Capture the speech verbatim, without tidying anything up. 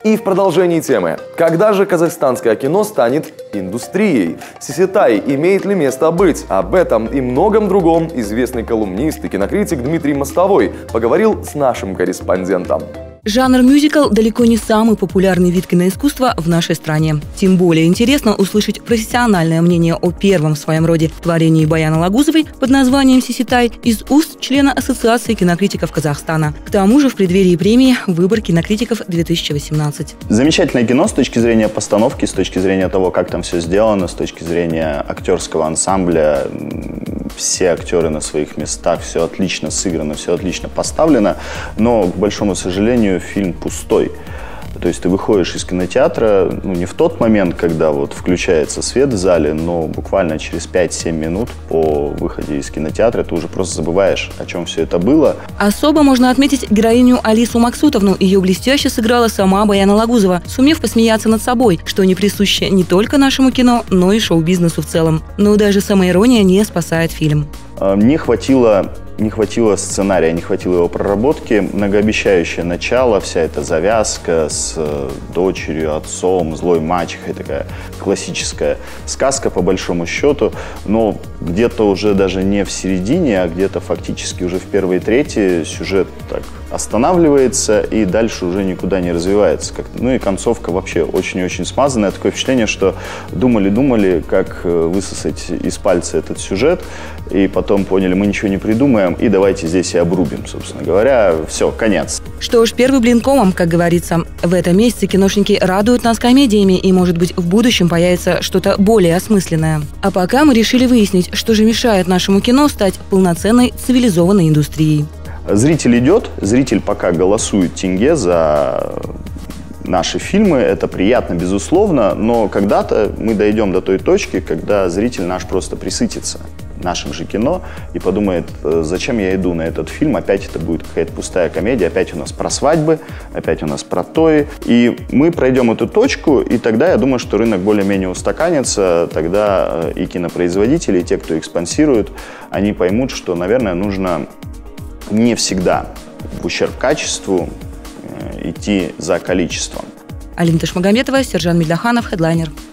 И в продолжении темы. Когда же казахстанское кино станет индустрией? Сиситай имеет ли место быть? Об этом и многом другом известный колумнист и кинокритик Дмитрий Мостовой поговорил с нашим корреспондентом. Жанр мюзикл далеко не самый популярный вид киноискусства в нашей стране. Тем более интересно услышать профессиональное мнение о первом в своем роде творении Баяны Лагузовой под названием «Сиситай» из уст члена Ассоциации кинокритиков Казахстана. К тому же в преддверии премии «Выбор кинокритиков две тысячи восемнадцать». Замечательное кино с точки зрения постановки, с точки зрения того, как там все сделано, с точки зрения актерского ансамбля. Все актеры на своих местах, все отлично сыграно, все отлично поставлено, но, к большому сожалению, фильм пустой. То есть ты выходишь из кинотеатра, ну, не в тот момент, когда вот включается свет в зале, но буквально через пять-семь минут по выходе из кинотеатра ты уже просто забываешь, о чем все это было. Особо можно отметить героиню Алису Максутовну. Ее блестяще сыграла сама Баяна Лагузова, сумев посмеяться над собой, что не присуще не только нашему кино, но и шоу-бизнесу в целом. Но даже самоирония не спасает фильм. Не хватило, не хватило сценария, не хватило его проработки. Многообещающее начало, вся эта завязка с дочерью, отцом, злой мачехой, такая классическая сказка по большому счету. Но где-то уже даже не в середине, а где-то фактически уже в первой трети сюжет так останавливается и дальше уже никуда не развивается. Ну и концовка вообще очень-очень смазанная. Такое впечатление, что думали-думали, как высосать из пальца этот сюжет, и потом поняли, мы ничего не придумаем, и давайте здесь и обрубим, собственно говоря. Все, конец. Что ж, первый блин комом, как говорится. В этом месяце киношники радуют нас комедиями, и, может быть, в будущем появится что-то более осмысленное. А пока мы решили выяснить, что же мешает нашему кино стать полноценной цивилизованной индустрией. Зритель идет, зритель пока голосует тенге за наши фильмы, это приятно, безусловно, но когда-то мы дойдем до той точки, когда зритель наш просто присытится нашим же кино и подумает, зачем я иду на этот фильм, опять это будет какая-то пустая комедия, опять у нас про свадьбы, опять у нас про тои. И мы пройдем эту точку, и тогда я думаю, что рынок более-менее устаканится, тогда и кинопроизводители, и те, кто их спонсирует, они поймут, что, наверное, нужно не всегда в ущерб качеству идти за количеством. Алина Ташмагомедова, Сержан Медляханов, хедлайнер.